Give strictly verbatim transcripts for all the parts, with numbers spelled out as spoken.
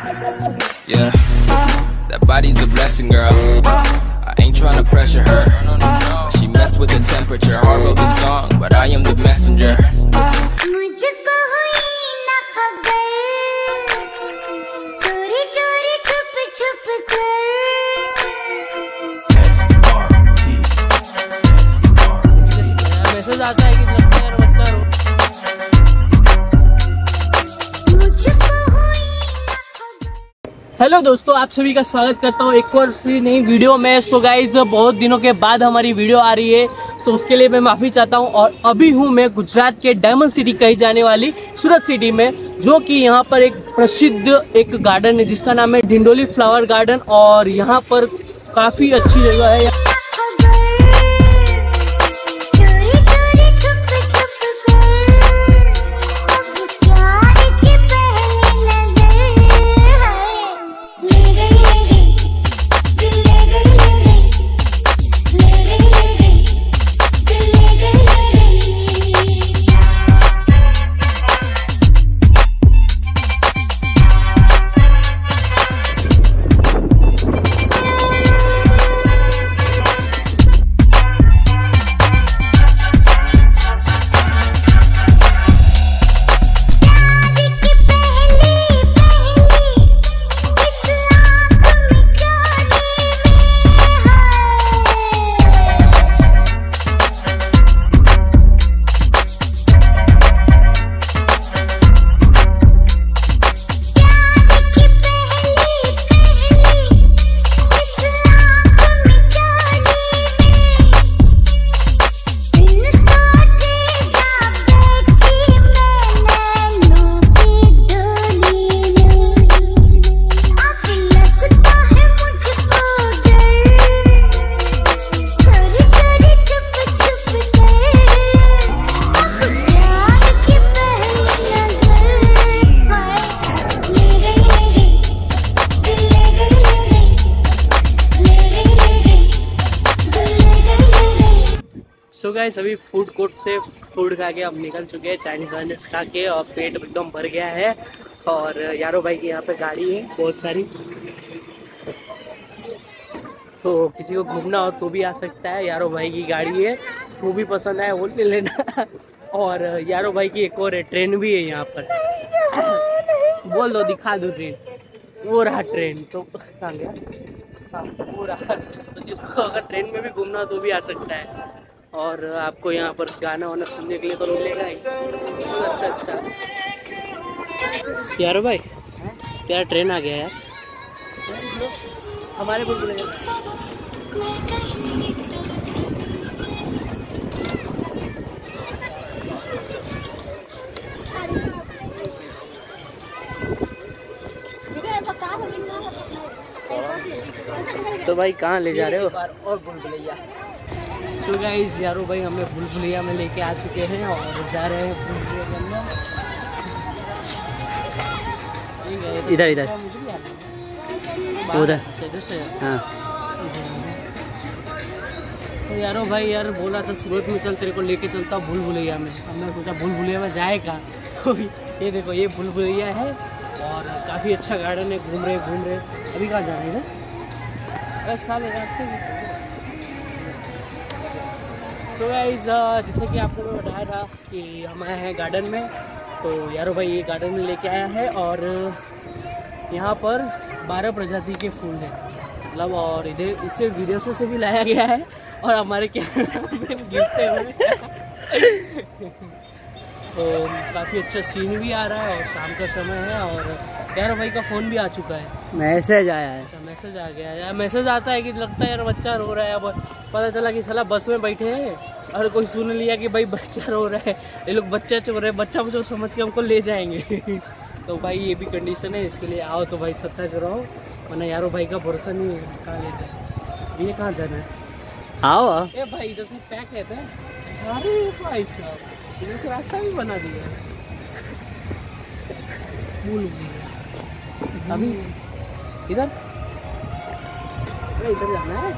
Yeah, that body's a blessing, girl. I ain't trying to pressure her. She messed with the temperature. Hard wrote the song, but I am the messenger. Message आता है कि लगता है यार बच्चा रो। Hello दोस्तों, आप सभी का स्वागत करता हूँ एक और सी नई वीडियो में। सो गाइज, बहुत दिनों के बाद हमारी वीडियो आ रही है, सो उसके लिए मैं माफ़ी चाहता हूँ। और अभी हूँ मैं गुजरात के डायमंड सिटी कही जाने वाली सूरत सिटी में, जो कि यहाँ पर एक प्रसिद्ध एक गार्डन है जिसका नाम है ढिंडोली फ्लावर गार्डन। और यहाँ पर काफ़ी अच्छी जगह है। सो गाइस, अभी फूड कोर्ट से फूड खा के हम निकल चुके हैं, चाइनीज वाइनीज खा के, और पेट एकदम भर गया है। और यारो भाई की यहाँ पे गाड़ी है बहुत सारी, तो किसी को घूमना हो तो भी आ सकता है। यारो भाई की गाड़ी है, जो भी पसंद आए वो ले लेना। और यारो भाई की एक और है, ट्रेन भी है यहाँ पर। बोल दो, दिखा दो ट्रेन, वो रहा ट्रेन। तो कहाँ गया? हाँ, वो रहा। तो जिसको अगर ट्रेन में भी घूमना हो तो भी आ सकता है। और आपको यहाँ पर गाना वाना सुनने के लिए तो मिलेगा ही। अच्छा अच्छा यार भाई, यार ट्रेन आ गया यार हमारे को मिलेगा। सो भाई कहाँ ले जा रहे हो? और भूल भुलैया। सो गाइस, यारो भाई हमें भूल भुलैया में लेके आ चुके हैं और जा रहे हैं भूल भुलैया के अंदर। इधर इधर उधर से। हाँ, तो यारो भाई यार बोला था सूरत में चल, तेरे को लेके चलता भूल भुलैया में। हमने सोचा भूल भुलैया में जाएगा, तो ये देखो ये भूल भुलैया है और काफ़ी अच्छा गार्डन है। घूम रहे घूम रहे अभी कहाँ जा रहे हैं? अरे साले रास्ते। सो गाइस, जैसे कि आपको मैं बताया था कि हम आए हैं गार्डन में, तो यारो भाई ये गार्डन में लेके आया है। और यहाँ पर बारह प्रजाति के फूल हैं मतलब, और इधर इससे विदेशों से भी लाया गया है और हमारे कैमरा में गिरते हुए। तो काफ़ी अच्छा सीन भी आ रहा है और शाम का समय है। और यारो भाई का फ़ोन भी आ चुका है, मैसेज आया है। अच्छा, मैसेज आ गया है। मैसेज आता है कि लगता है यार बच्चा रो रहा है। अब पता चला कि साला बस में बैठे हैं और कोई सुन लिया कि भाई बच्चा रो रहा है, ये लोग बच्चा चो रहे हैं, बच्चा चोर समझ के हमको ले जाएंगे। तो भाई ये भी कंडीशन है, इसके लिए आओ तो भाई सत्ता कराओ, वरना यारो भाई का भरोसा नहीं है कहाँ ले जाए। ये कहाँ जाना है? आओ ए भाई, इधर से पैक रहता है। अरे भाई साहब, इधर से रास्ता भी बना दिया है। अभी इधर इधर जाना है।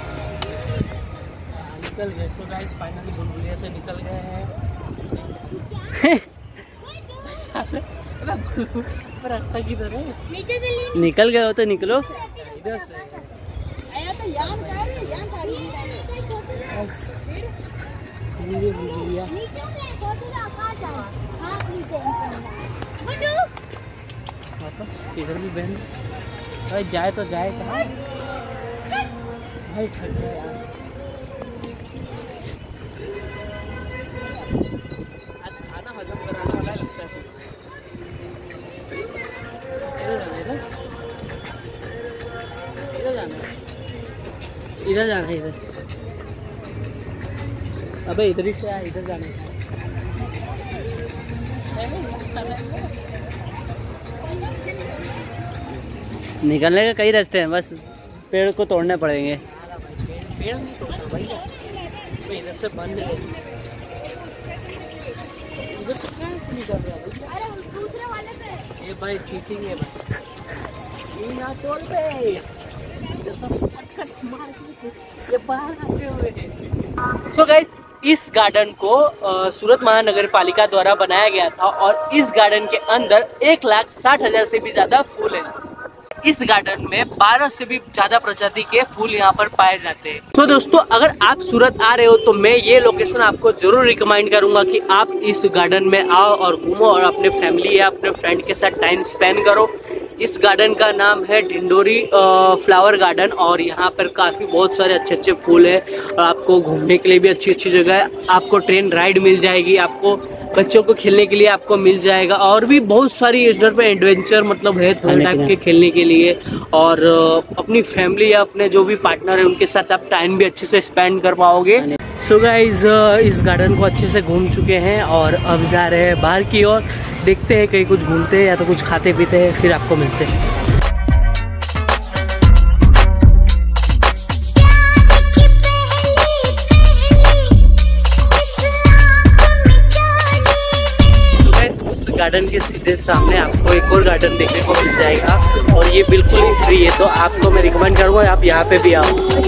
निकल गए। सो गाइस फाइनली भूल भुलैया से निकल गए हैं। रास्ता किधर है? नीचे से निकल गए हो तो निकलो। इधर से आया तो यान कर यान खाली बस ये लिया नीचे से फोटो आकाश है। हां नीचे गुड्डू वापस इधर भी बहन भाई जाए तो जाए कहाँ भाई ठंड है यार। आज खाना हजम कराने वाला लगता है। इधर जाना इधर जाना है इधर। अबे इधर ही से आ इधर जाने का। निकलने के कई रास्ते हैं, बस पेड़ को तोड़ने पड़ेंगे। पेड़ नहीं तोड़ना भैया, तो इधर से बंद है। उधर से कहाँ से निकल रहा है? अरे दूसरे वाले पे ये भाई चीटिंग है भाई। ये ना चोल पे जैसा शॉर्टकट मार के ये बाहर आते हुए। सो गाइस इस गार्डन को आ, सूरत महानगर पालिका द्वारा बनाया गया था और इस गार्डन के अंदर एक लाख साठ हजार से भी ज्यादा फूल है। इस गार्डन में बारह से भी ज्यादा प्रजाति के फूल यहाँ पर पाए जाते हैं। तो दोस्तों अगर आप सूरत आ रहे हो तो मैं ये लोकेशन आपको जरूर रिकमेंड करूंगा कि आप इस गार्डन में आओ और घूमो और अपने फैमिली या अपने फ्रेंड के साथ टाइम स्पेंड करो। इस गार्डन का नाम है ढिंडोरी फ्लावर गार्डन और यहाँ पर काफ़ी बहुत सारे अच्छे अच्छे फूल है और आपको घूमने के लिए भी अच्छी अच्छी जगह है। आपको ट्रेन राइड मिल जाएगी, आपको बच्चों को खेलने के लिए आपको मिल जाएगा और भी बहुत सारी इधर पे एडवेंचर मतलब है थोड़े टाइप के खेलने के लिए। और अपनी फैमिली या अपने जो भी पार्टनर है उनके साथ आप टाइम भी अच्छे से स्पेंड कर पाओगे। सो गाइस इस गार्डन को अच्छे से घूम चुके हैं और अब जा रहे हैं बाहर की ओर। देखते हैं कहीं कुछ घूमते हैं या तो कुछ खाते पीते हैं, फिर आपको मिलते हैं। गार्डन के सीधे सामने आपको एक और गार्डन देखने को मिल जाएगा और ये बिल्कुल ही फ्री है, तो आपको मैं रिकमेंड करूँगा आप यहाँ पे भी आओ।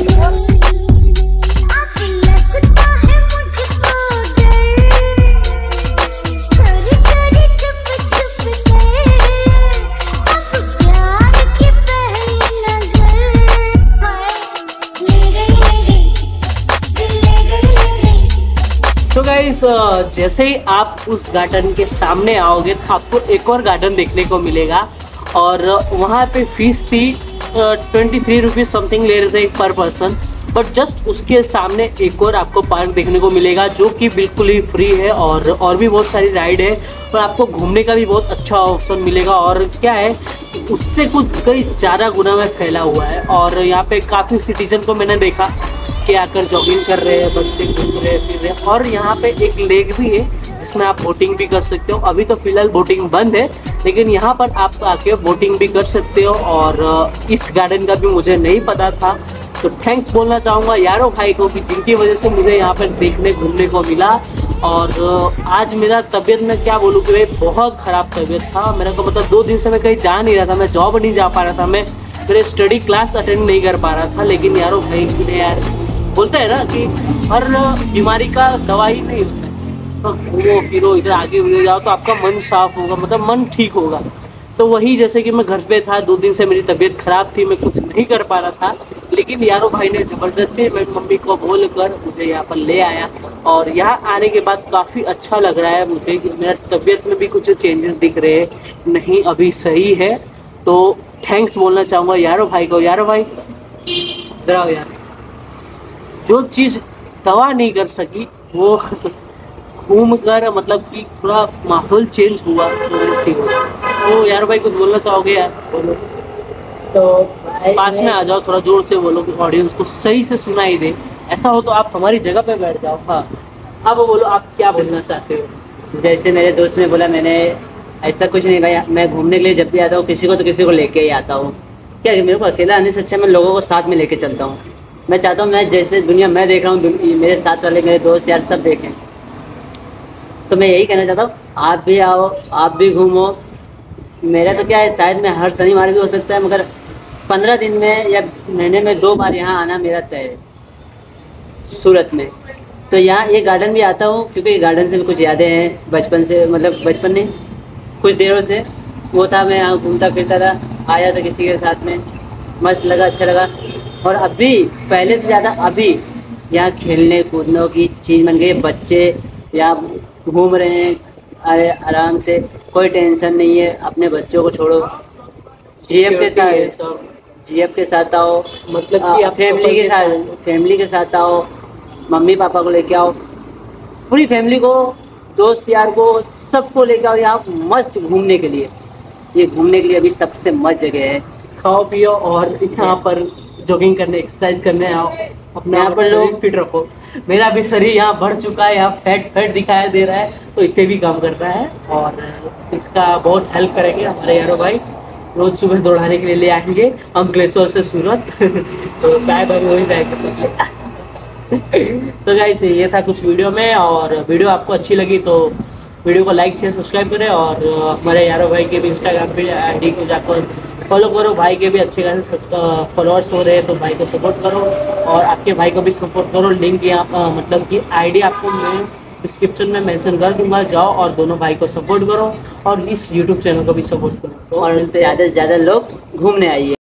तो गाइस जैसे ही आप उस गार्डन के सामने आओगे तो आपको एक और गार्डन देखने को मिलेगा और वहाँ पे फीस थी ट्वेंटी थ्री रुपीज़ समथिंग ले रहे थे पर पर्सन, बट जस्ट उसके सामने एक और आपको पार्क देखने को मिलेगा जो कि बिल्कुल ही फ्री है और और भी बहुत सारी राइड है और आपको घूमने का भी बहुत अच्छा ऑप्शन मिलेगा। और क्या है उससे कुछ कई ज़्यादा गुना में फैला हुआ है और यहाँ पे काफ़ी सिटीजन को मैंने देखा कि आकर जॉगिंग कर रहे हैं, बच्चे घूम रहे फिर रहे और यहाँ पे एक लेक भी है जिसमें आप बोटिंग भी कर सकते हो। अभी तो फिलहाल बोटिंग बंद है लेकिन यहाँ पर आप आके बोटिंग भी कर सकते हो और इस गार्डन का भी मुझे नहीं पता था, तो थैंक्स बोलना चाहूँगा यारो भाई को कि जिनकी वजह से मुझे यहाँ पर देखने घूमने को मिला। और आज मेरा तबीयत में क्या बोलूँ कि भाई बहुत ख़राब तबीयत था मेरा, को मतलब दो दिन से मैं कहीं जा नहीं रहा था, मैं जॉब नहीं जा पा रहा था, मैं मेरे स्टडी क्लास अटेंड नहीं कर पा रहा था। लेकिन यारो भाई ने यार बोलते हैं ना कि हर बीमारी का दवाई नहीं होता है, तो घूमो फिरो इधर आगे उधर जाओ तो आपका मन साफ होगा, मतलब मन ठीक होगा। तो वही जैसे कि मैं घर पे था, दो दिन से मेरी तबीयत ख़राब थी, मैं कुछ नहीं कर पा रहा था, लेकिन यारो भाई ने ज़बरदस्ती मेरी मम्मी को बोल कर मुझे यहाँ पर ले आया और यहाँ आने के बाद काफ़ी अच्छा लग रहा है मुझे कि मेरा तबीयत में भी कुछ चेंजेस दिख रहे हैं, नहीं अभी सही है। तो थैंक्स बोलना चाहूँगा यारो भाई को। यारो भाई डराओ यार, जो चीज़ दवा नहीं कर सकी वो घूम कर मतलब कि थोड़ा माहौल चेंज हुआ तो ठीक हुआ। तो यार भाई कुछ बोलना चाहोगे यार? बोलो। तो पास में आ जाओ, थोड़ा जोर से बोलो कि ऑडियंस को सही से सुनाई दे। ऐसा हो तो आप हमारी जगह पे बैठ जाओ। हाँ अब बोलो आप क्या बोलना चाहते हो? जैसे मेरे दोस्त ने बोला, मैंने ऐसा कुछ नहीं भाई, मैं घूमने के लिए जब भी आता हूँ किसी को तो किसी को लेके ही आता हूँ। क्या मेरे को अकेला आने से अच्छा मैं लोगों को साथ में लेके चलता हूँ। मैं चाहता हूँ मैं जैसे दुनिया मैं देख रहा हूँ मेरे साथ वाले मेरे दोस्त यार सब देखें। तो मैं यही कहना चाहता हूँ आप भी आओ, आप भी घूमो। मेरा तो क्या है शायद मैं हर शनिवार भी हो सकता है, मगर पंद्रह दिन में या महीने में दो बार यहाँ आना मेरा तय है सूरत में। तो यहाँ ये गार्डन भी आता हूँ क्योंकि गार्डन से भी कुछ यादें हैं बचपन से, मतलब बचपन नहीं कुछ देरों से। वो था, मैं यहाँ घूमता फिरता था, आया था किसी के साथ में, मस्त लगा, अच्छा लगा। और अभी पहले से ज़्यादा अभी यहाँ खेलने कूदने की चीज़ बन गई है। बच्चे यहाँ घूम रहे हैं, अरे आराम से, कोई टेंशन नहीं है। अपने बच्चों को छोड़ो, जीएफ के साथ जीएफ के साथ आओ, मतलब कि फैमिली के साथ फैमिली के साथ आओ, मम्मी पापा को लेके आओ, पूरी फैमिली को, दोस्त यार को, सबको लेके आओ यहाँ मस्त घूमने के लिए। ये घूमने के लिए अभी सबसे मस्त जगह है। खाओ पियो और यहाँ पर जॉगिंग करने, एक्सरसाइज करने आओ, अपने यहाँ पर लोग फिट रखो। मेरा भी शरीर यहाँ बढ़ चुका है, यहाँ फैट फैट दिखाई दे रहा है, तो इससे भी काम करना है और इसका बहुत हेल्प करेंगे हमारे यारो भाई। रोज सुबह दौड़ाने के लिए ले आएंगे अंकलेश्वर से सूरत तो चाय भाई वही जाएगा। तो गाइस ये था कुछ वीडियो में, और वीडियो आपको अच्छी लगी तो वीडियो को लाइक शेयर सब्सक्राइब करें, और हमारे यारो भाई के भी इंस्टाग्राम पे आईडी को जाकर फॉलो करो। भाई के भी अच्छे खासे फॉलोअर्स हो रहे हैं, तो भाई को सपोर्ट करो और आपके भाई को भी सपोर्ट करो। लिंक यहाँ मतलब कि आईडी आपको मैं डिस्क्रिप्शन में मेंशन कर दूंगा, जाओ और दोनों भाई को सपोर्ट करो और इस यूट्यूब चैनल को भी सपोर्ट करो। और ज़्यादा से ज़्यादा लोग घूमने आइए।